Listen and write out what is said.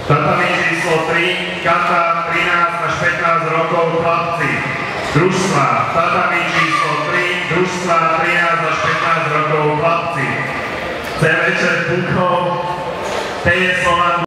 Tatami číslo 3, kata 13 až 15 rokov chlapci. Družstva, tatami číslo 3, družstva 13 až 15 rokov chlapci. C večer Púchov, T je Slovan.